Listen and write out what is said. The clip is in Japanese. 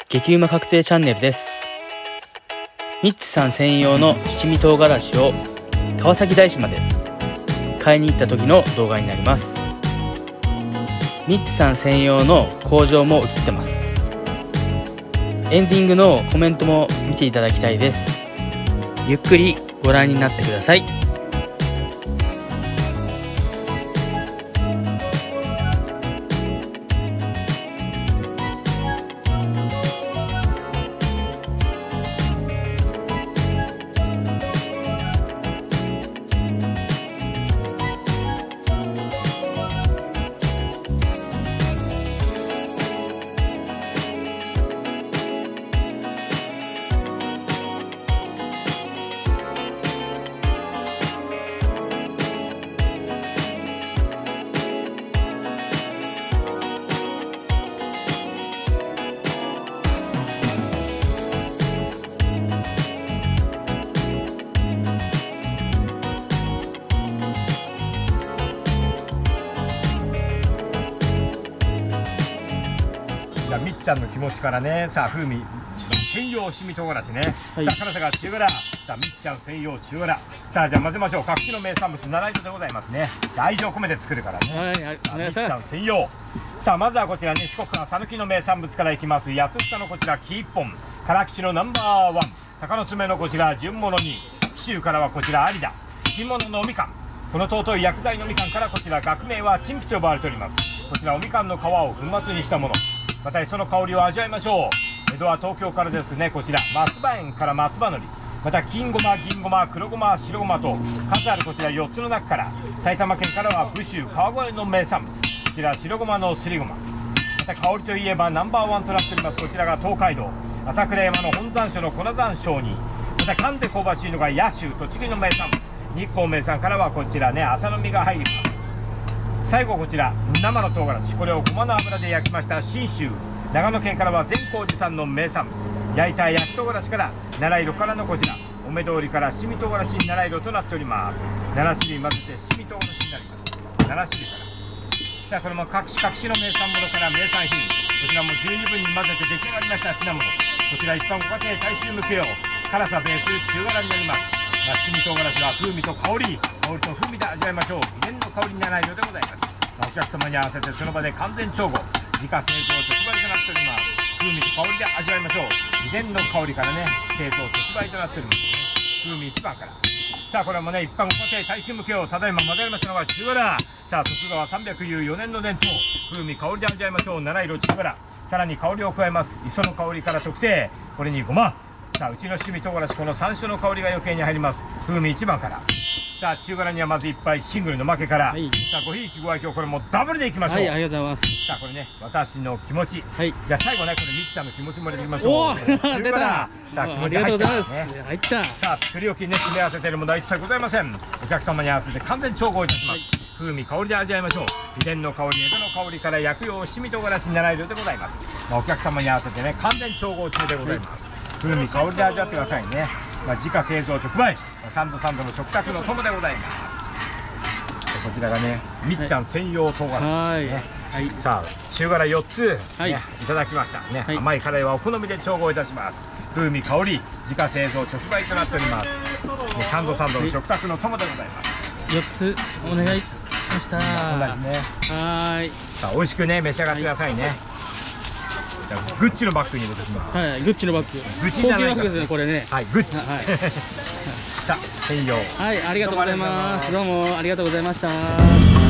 激うま確定チャンネルです。ミッツさん専用の七味唐辛子を川崎大師まで買いに行った時の動画になります。ミッツさん専用の工場も映ってます。エンディングのコメントも見ていただきたいです。ゆっくりご覧になってください。 みっちゃんの気持ちからね、さあ風味専用七味唐辛子ね、はい、さあ辛さが中辛、さあみっちゃん専用中辛、さあじゃあ混ぜましょう。各地の名産物7色でございますね。愛情込めて作るからね。はい、さあみっちゃん専用。さあまずはこちらね、四国は讃岐の名産物からいきます。八つ房のこちら木一本、辛口のナンバーワン、鷹の爪のこちら純物に、紀州からはこちら有田、新物のみかん、この尊い薬剤のみかんからこちら学名は陳皮と呼ばれております。こちらおみかんの皮を粉末にしたもの、またその香りを味わいましょう。江戸は東京からですね、こちら松葉園から松葉のり、また金ごま、銀ごま、黒ごま、白ごまと数あるこちら4つの中から、埼玉県からは武州川越の名産物、こちら白ごまのすりごま、また香りといえばナンバーワンとなっております。こちらが東海道朝倉山の本山椒の粉山椒に、また噛んで香ばしいのが野州栃木の名産物、日光名産からはこちらね麻の実が入ります。最後こちら生の唐辛子、これをごまの油で焼きました信州、長野県からは善光寺産の名産物、焼いた焼き唐辛子から七色からのこちらお目通りから七味唐辛子七色となっております。7種類混ぜて七味唐辛子になります。7種類からさあこれも各地の名産物から名産品、こちらも十二分に混ぜて出来上がりました品物、こちら一般ご家庭大衆向け用辛さベース中辛になります。七味唐辛子は風味と香りと風味で味わいましょう。秘伝の香りに七色でございます。お客様に合わせてその場で完全調合、自家製造直売となっております。風味と香りで味わいましょう。秘伝の香りからね製造直売となっております。風味一番からさあこれもね一般ご家庭大衆向けをただいま混ぜましたのが中辛。さあ徳川304年の伝統、風味香りで味わいましょう。七色中辛、さらに香りを加えます。磯の香りから特製、これにごま、さあうちの七味唐辛子、この山椒の香りが余計に入ります。風味一番からさあ中辛にはまず一杯シングルの負けから、はい、さあごひいきご愛嬌、これもダブルでいきましょう。はい、 ありがとうございます。 さあこれね私の気持ち、はい、じゃあ最後ねこれみっちゃんの気持ちも入れていきましょう。 おー中辛さあ気持ち入ったね、 入った。 さあ作り置きね詰め合わせているものは一切ございません。お客様に合わせて完全調合いたします。はい、風味香りで味わいましょう。秘伝の香り、江戸の香りから薬用七味唐辛子七色でございます。お客様に合わせてね完全調合中でございます。はい、風味香りで味わってくださいね。自家製造直売、サンドの食卓の友でございます。こちらがねみっちゃん専用唐辛子、ね、はい、さあ中辛4つ、ね、はい、いただきましたね。はい、甘い辛いはお好みで調合いたします。風味香り自家製造直売となっております。サンドの食卓の友でございます。 4つお願いしました。 同じね。 はい。さあ美味しくね召し上がってくださいね。じゃあグッチのバッグに入れておきます。 はい、グッチのバッグ。 グッチじゃないバッグですねこれね。 はい、グッチ。はい。さあ専用。 はい、ありがとうございます。どうもありがとうございました。